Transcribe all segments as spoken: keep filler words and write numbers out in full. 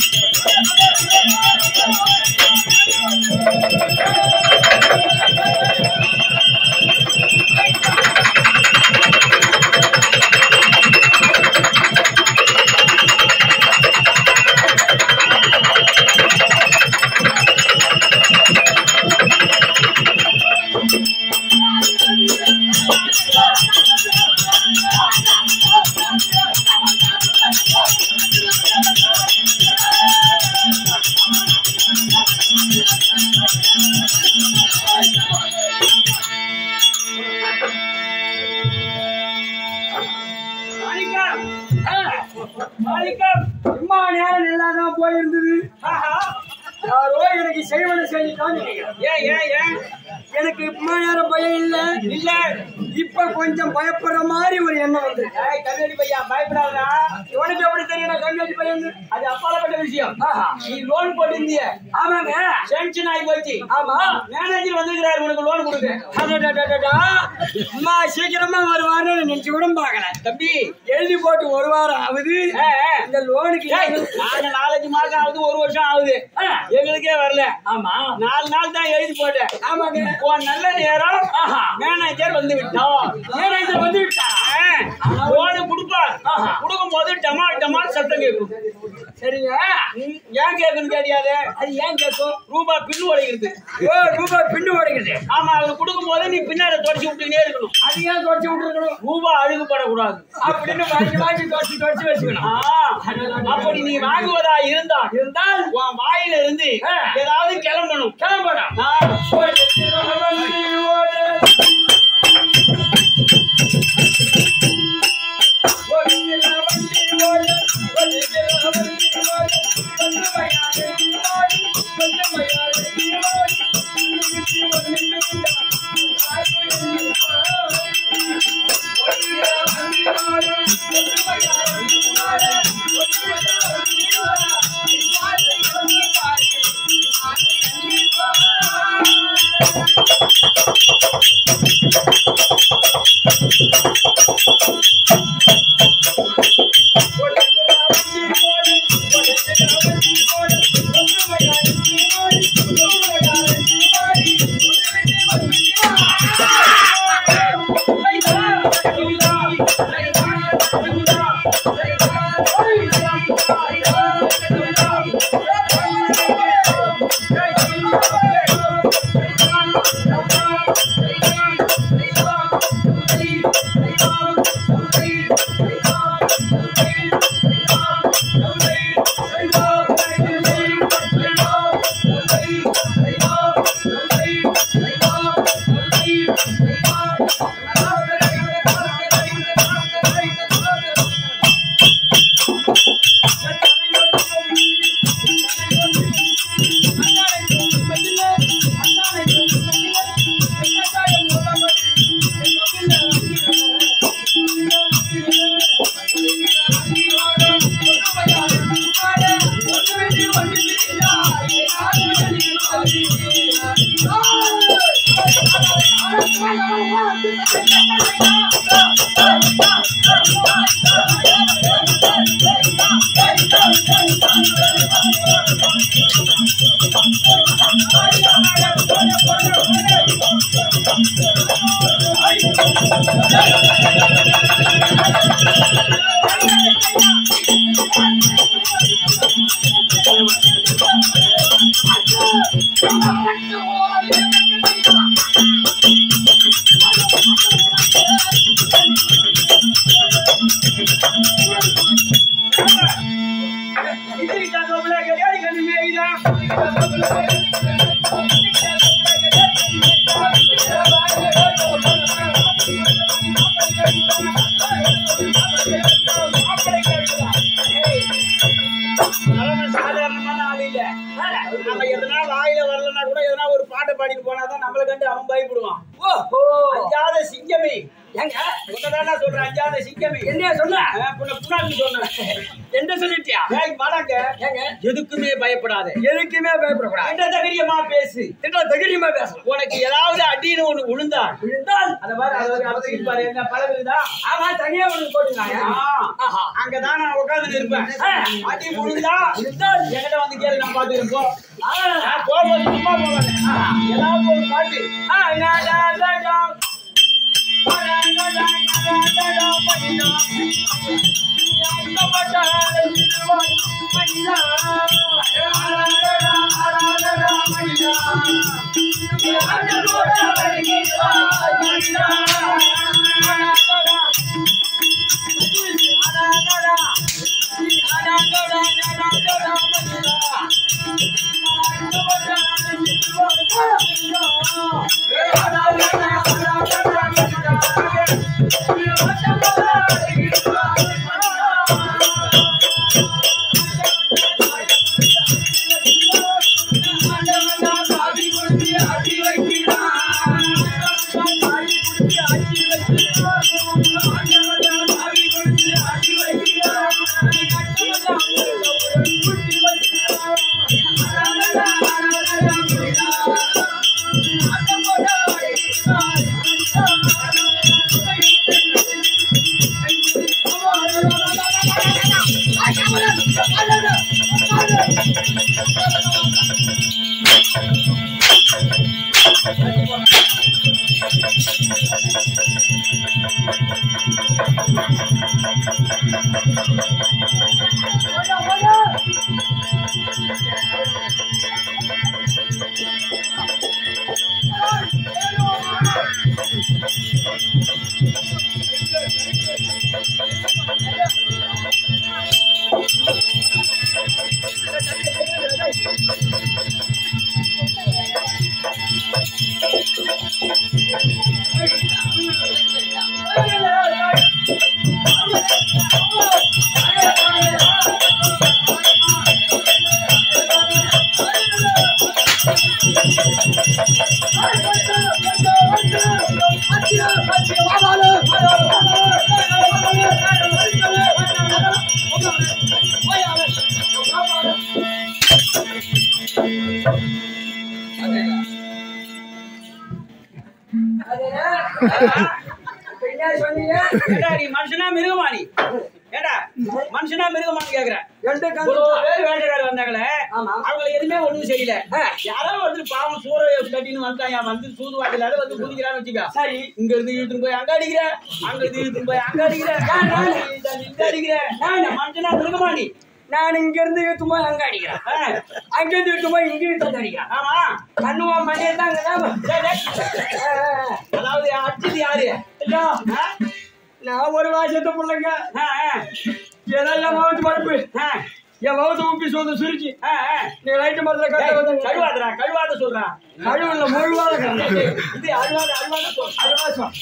எனக்கு இம்மா நேரம் பயம் இல்ல இல்ல இப்ப கொஞ்சம் பயப்படுற மாதிரி ஒரு எண்ணம் வந்து கண்ணாடி பையா பயப்படாதா உனக்கு எப்படி தெரியும் கண்ணாடி பையன் அது அப்பாலப்பட்ட விஷயம் நீ லோன் போட்டிருந்திய ஆமாங்க சேங்ஷன் ஆகி போச்சு ஆமா மேனேஜர் வந்திருக்கிறாரு உனக்கு லோன் கொடுக்க அம்மா சீக்கிரமா வருவாரு நினைச்சு கூட பாக்கல தம்பி எழுதி போட்டு ஒரு வாரம் ஆகுது இந்த லோனுக்கு நாங்க நாலஞ்சு மாசம் ஆகுது ஒரு வருஷம் ஆகுது எங்களுக்கே வரல ஆமா நாலு நாள் தான் எழுதி போட்டேன் ஆமாங்க நல்ல நேரம் மேனேஜர் வந்து விட்டோம் மேனேஜர் வந்து விட்டா லோனு கொடுப்பார் கொடுக்கும் போது டமால் டமால் சத்தம் கேட்கும் சரிங்க ஏன் கேட்குன்னு தெரியாது அது ஏன் கேட்கும் ரூபா பின்னு உடைக்கிறது ஓ ரூபா பின்னு உடைக்கிறது ஆமா அவரு கொடுக்கும் போது நீ பின்னாடி தொடச்சி விட்டுக்கிட்டே இருக்கணும் அது ஏன் தொடச்சி விட்டுருக்கணும் ரூபா அழுகுப்படக்கூடாது அப்படின்னு வாங்கி வாங்கி தொடச்சி தொடச்சி வச்சுக்கணும் அப்படி நீ வாங்குவதா இருந்தா இருந்தால் உன் வாயில இருந்து ஏதாவது கிளம்பணும் கிளம்பணும் சாதாரணமான அது இல்ல. நம்ம எதனா வாயில வரலன்னா கூட எதனா ஒரு பாட்டை பாடிட்டு போனாதான் நம்மளை கண்டு அவன் பயப்படுவான். ஓ அஞ்சாத சிங்கமே ஏங்க உன்னதானா சொல்றேன். அஞ்சாத சிங்கமே என்ன சொன்ன புண்ணாக்கு சொன்னேன். என்ன சொல்லிட்டியா? வாடாங்க, எதுக்குமே பயப்படாத, எதுக்குமே பயப்படக்கூடாது. திட்ட தைரியமா பேசு, திட்ட தைரியமா பேசணும். உனக்கு ஏதாவது அடின்னு ஒண்ணு விழுந்தா விழுந்தால் அத மாதிரி அதை அவசியம் பாரு. என்ன பழகுதா? ஆமா தனியா ஒண்ணு போட்டுருந்தாங்க. அங்கதான் நான் உட்கார்ந்து இருப்பேன். அடி விழுந்தா விழுந்தால் என்கிட்ட வந்து கேளு, நான் பாத்துக்கிறேன். போ போகும்போது சும்மா போவாங்க. ஏதாவது ஒரு பாட்டு மனுஷனா மிருகமானி? ஏடா மனுஷனா மிருகமானு கேக்குறேன். வேட்டைக்காரர் வந்தாங்களே, அவங்களை எதுவுமே ஒண்ணும் சரியில்லை. யாரோ வந்து பாவம் சூற கட்டின்னு வந்தாங்க, வந்து சூது வாட்டிலாத வந்து குதிக்கிறான்னு வச்சுக்கா. சரி, இங்க இருந்து இழுத்துன்னு போய் அங்க அடிக்கிற, அங்க இருந்து இழுத்துன்னு போய் அங்க அடிக்கிற, இங்க அடிக்கிற. மனுஷனா மிருகமானி? நான் இங்க இருந்து இழுத்துமா அங்க அடிக்கிறேன், அங்க இருந்து இழுத்துமா இங்க இழுத்து அடிக்கிறேன். ஆமா, கண்ணுவா மணியே தான். அதாவது அடிச்சது யாரு? நான் ஒரு வாசத்தை பிள்ளைங்க, எதெல்லாம் மவுத்து பருப்பு, என் மவுத்து ஊப்பி சோத சுருக்கி நீ ரைட்டு மரத்துல கட்ட வந்து கழுவாதரா. கழுவாத சொல்றா. கழுவுல முழுவாத இது அழுவாத அழுவாத சொல். அழுவாசம்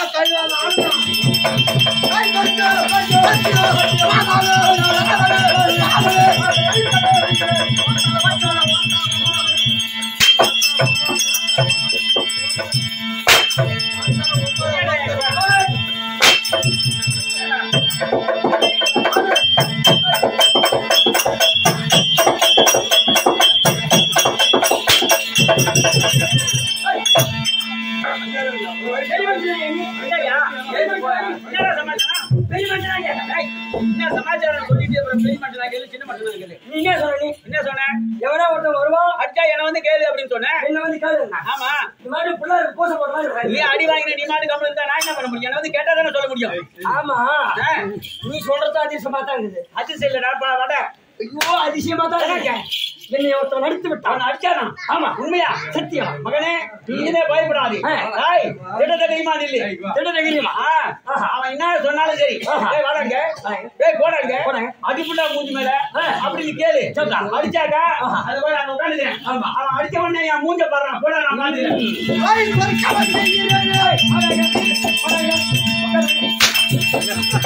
சமாச்சாரம் சொல்லிட்டு பெரிய மட்டனா கேளு, சின்ன மட்டனா கேளு. நீ என்ன சொன்ன? நீ என்ன சொன்ன? எவனா ஒருத்தன் வருவான், அச்சா என்ன வந்து கேளு அப்படின்னு சொன்னேன். என்ன வந்து கேளு. ஆமா, இந்த மாதிரி பிள்ளைக்கு பூசை போடுறாங்க. நீ அடி வாங்கின நீ மாடு கம்பெனி தான், நான் என்ன பண்ண முடியும்? என்ன வந்து கேட்டா தானே சொல்ல முடியும். ஆமா, நீ சொல்றது அதிசயமா தான் இருக்குது. அதிசயம் இல்லடா வட. ஐயோ, அதிசயமா தான் இருக்கு. என்னை ஒருத்தன் நடித்து விட்டான். அவன் அடிச்சானா? ஆமா, உண்மையா? சத்தியம். மகனே, நீனே பயப்படாது. திட்ட தைரியமா நில்லு. திட்ட தைரியமா? அவன் என்ன சொன்னாலும் சரி. வாடாங்க, போடாங்க, அடிப்புட்டா மூஞ்சி மேல அப்படின்னு கேளு. அடிச்சாக்கா அது போய் அங்க உட்காந்துக்கிறேன். அவன் அடிச்ச உடனே என் மூஞ்ச பாடுறான். போட நான்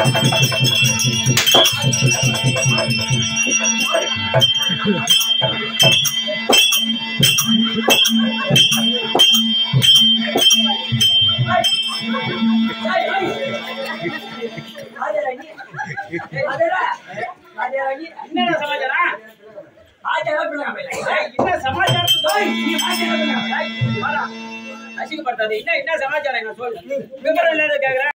பாத்துக்கிறேன். என்ன சமாச்சாரம் என்ன சமாச்சாரம் அசிங்கப்படுத்தாது என்ன என்ன சமாச்சாரம் என்ன சொல்லு விவரம் இல்லாத கேக்குறேன்